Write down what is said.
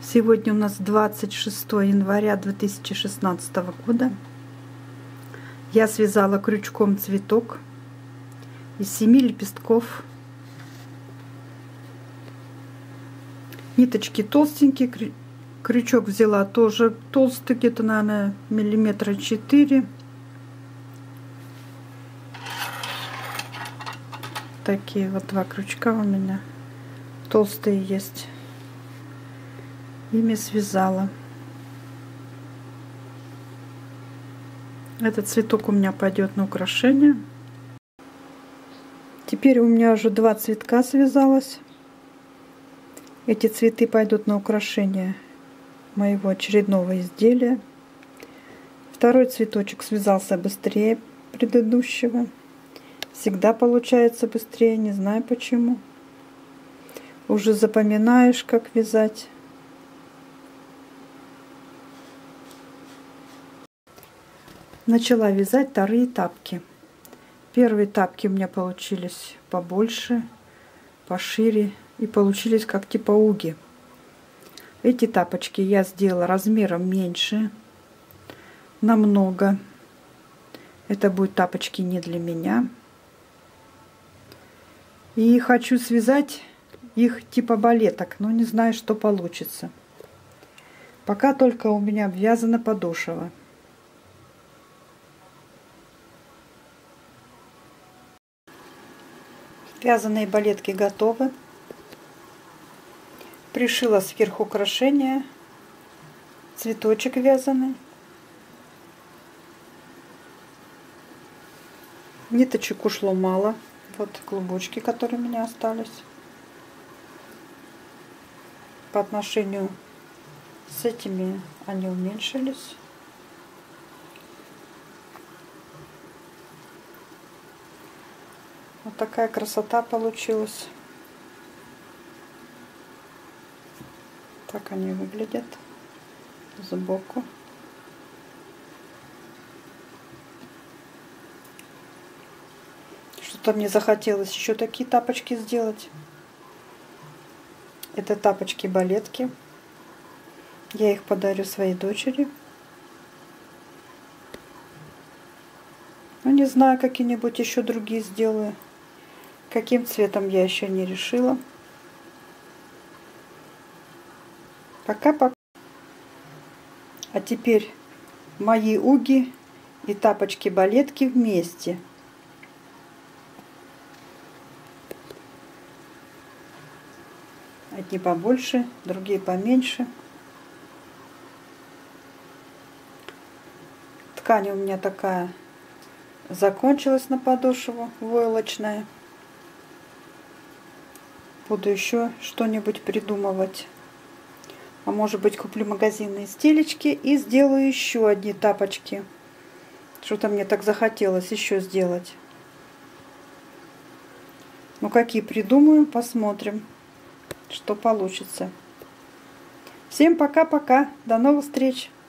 Сегодня у нас 26 января 2016 года. Я связала крючком цветок из 7 лепестков. Ниточки толстенькие, крючок взяла тоже толстый, где-то, наверное, миллиметра 4. Такие вот два крючка у меня толстые есть. Ими связала. Этот цветок у меня пойдет на украшение. Теперь у меня уже два цветка связалось. Эти цветы пойдут на украшение моего очередного изделия. Второй цветочек связался быстрее предыдущего. Всегда получается быстрее, не знаю почему. Уже запоминаешь, как вязать. Начала вязать вторые тапки. Первые тапки у меня получились побольше, пошире и получились как типа уги. Эти тапочки я сделала размером меньше, намного. Это будут тапочки не для меня. И хочу связать их типа балеток, но не знаю, что получится. Пока только у меня обвязана подошва. Вязаные балетки готовы. Пришила сверху украшение, цветочек вязаный. Ниточек ушло мало. Вот клубочки, которые у меня остались. По отношению с этими они уменьшились. Вот такая красота получилась. Так они выглядят сбоку. Что-то мне захотелось еще такие тапочки сделать. Это тапочки-балетки. Я их подарю своей дочери. Ну, не знаю, какие-нибудь еще другие сделаю. Каким цветом я еще не решила. Пока-пока. А теперь мои уги и тапочки-балетки вместе. Одни побольше, другие поменьше. Ткань у меня такая закончилась на подошву, войлочная. Буду еще что-нибудь придумывать. А может быть, куплю магазинные стелечки и сделаю еще одни тапочки. Что-то мне так захотелось еще сделать. Ну, какие придумаю, посмотрим, что получится. Всем пока-пока. До новых встреч.